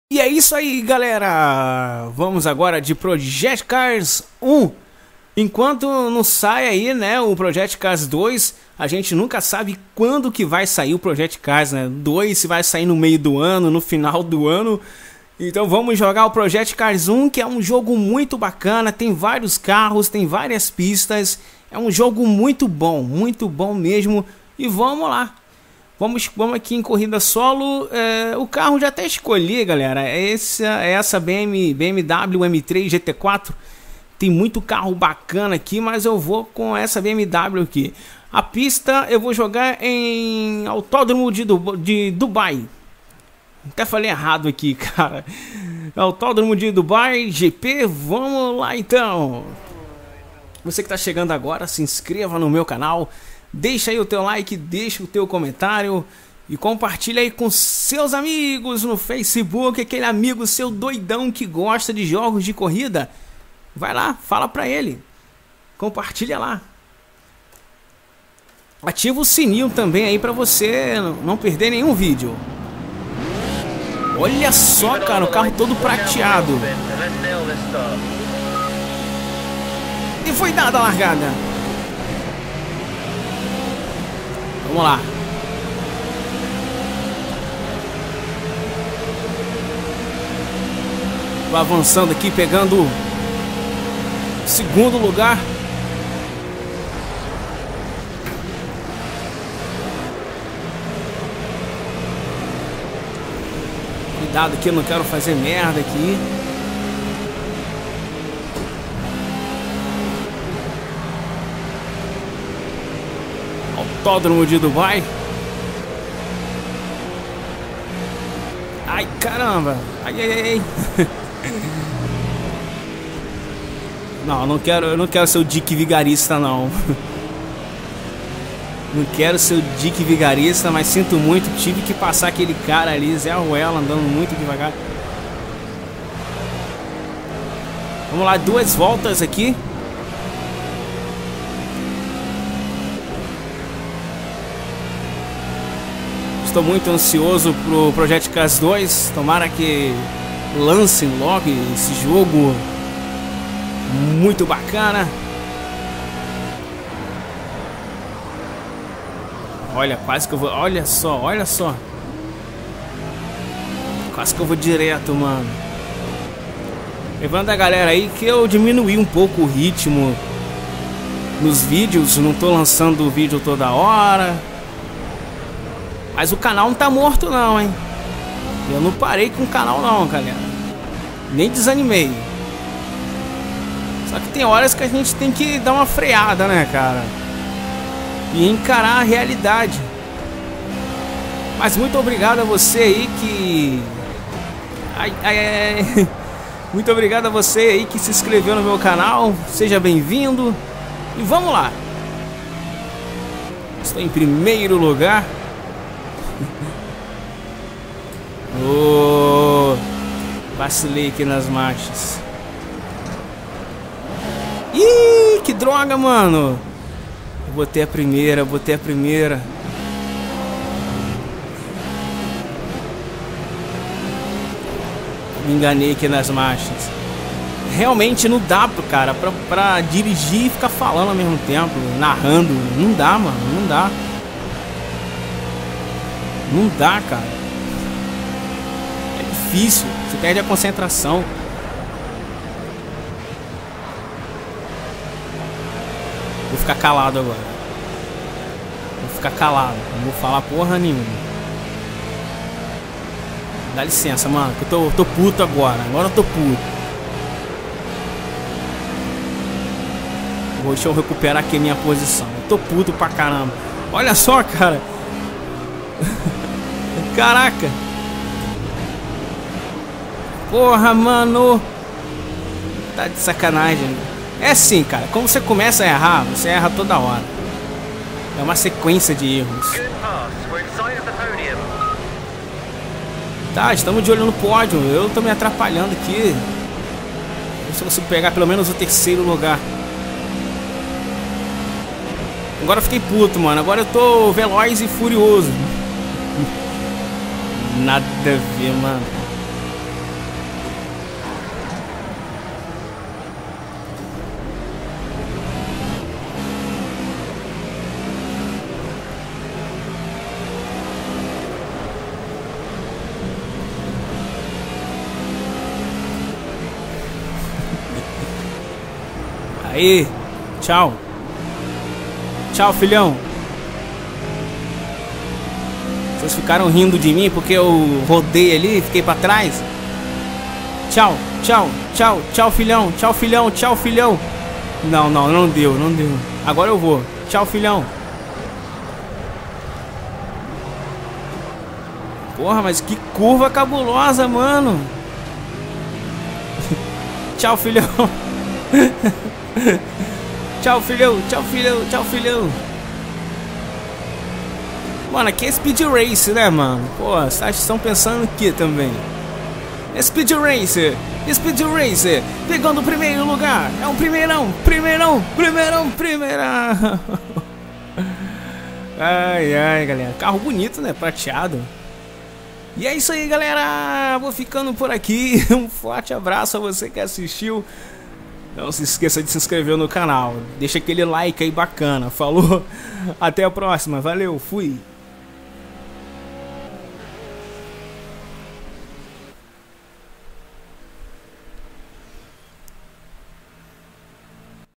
E é isso aí, galera. Vamos agora de Project Cars 1. Enquanto não sai aí, né, o Project Cars 2, a gente nunca sabe quando que vai sair o Project Cars, né? 2 se vai sair no meio do ano, no final do ano. Então vamos jogar o Project Cars 1, que é um jogo muito bacana, tem vários carros, tem várias pistas. É um jogo muito bom mesmo. E vamos lá. Vamos aqui em corrida solo. O carro já até escolhi, galera. É essa BMW M3 GT4. Tem muito carro bacana aqui, mas eu vou com essa BMW aqui. A pista eu vou jogar em Autódromo de Dubai. Até falei errado aqui, cara. Autódromo de Dubai, GP. Vamos lá então. Você que está chegando agora, se inscreva no meu canal. Deixa aí o teu like, deixa o teu comentário e compartilha aí com seus amigos no Facebook, aquele amigo seu doidão que gosta de jogos de corrida. Vai lá, fala pra ele, compartilha lá. Ativa o sininho também aí pra você não perder nenhum vídeo. Olha só, cara, o carro todo prateado. E foi dada a largada. Vamos lá. Tô avançando aqui, pegando o segundo lugar. Cuidado aqui, eu não quero fazer merda aqui. Autódromo de Dubai. Ai, caramba. Ai. Não, eu não quero ser o Dick Vigarista, não. Não quero ser o Dick Vigarista, mas sinto muito, tive que passar aquele cara ali, Zé Ruela, andando muito devagar. Vamos lá, 2 voltas aqui. Estou muito ansioso pro Project Cars 2. Tomara que lancem logo esse jogo muito bacana. Olha, quase que eu vou. Olha só. Quase que eu vou direto, mano. Levando a galera aí que eu diminuí um pouco o ritmo nos vídeos. Não tô lançando o vídeo toda hora. Mas o canal não tá morto não, hein? Eu não parei com o canal não, galera. Nem desanimei. Só que tem horas que a gente tem que dar uma freada, né, cara? E encarar a realidade. Mas muito obrigado a você aí que... Muito obrigado a você aí que se inscreveu no meu canal. Seja bem-vindo. E vamos lá. Estou em primeiro lugar. Vacilei aqui nas marchas. Ih, que droga, mano. Eu botei a primeira. Me enganei aqui nas marchas. Realmente não dá, cara, pra dirigir e ficar falando ao mesmo tempo, narrando. Não dá, mano, não dá. Não dá, cara. É difícil. Você perde a concentração. Vou ficar calado agora. Vou ficar calado. Não vou falar porra nenhuma. Dá licença, mano, que eu tô puto agora. Agora eu tô puto. Deixa eu recuperar aqui a minha posição. Eu tô puto pra caramba. Olha só, cara. Caraca. Porra, mano. Tá de sacanagem. É assim, cara. Como você começa a errar, você erra toda hora. É uma sequência de erros. Tá, estamos de olho no pódio. Eu tô me atrapalhando aqui. Se eu consigo pegar pelo menos o 3º lugar. Agora eu fiquei puto, mano. Agora eu tô veloz e furioso. Nada a ver, mano. Aí, tchau. Tchau, filhão. Vocês ficaram rindo de mim porque eu rodei ali e fiquei pra trás? Tchau, tchau, tchau, tchau, filhão. Tchau, filhão, tchau, filhão. Não, não, não deu, não deu. Agora eu vou. Tchau, filhão. Porra, mas que curva cabulosa, mano. Tchau, filhão. Tchau, filhão, tchau, filhão, tchau, filhão. Mano, aqui é Speed Race, né, mano? Pô, vocês estão pensando aqui também. É Speed Racer, Speed Racer, pegando o primeiro lugar. É um primeirão, primeirão, primeirão, primeirão. Ai, ai, galera. Carro bonito, né? Prateado. E é isso aí, galera. Vou ficando por aqui. Um forte abraço a você que assistiu. Não se esqueça de se inscrever no canal. Deixa aquele like aí bacana. Falou? Até a próxima. Valeu, fui.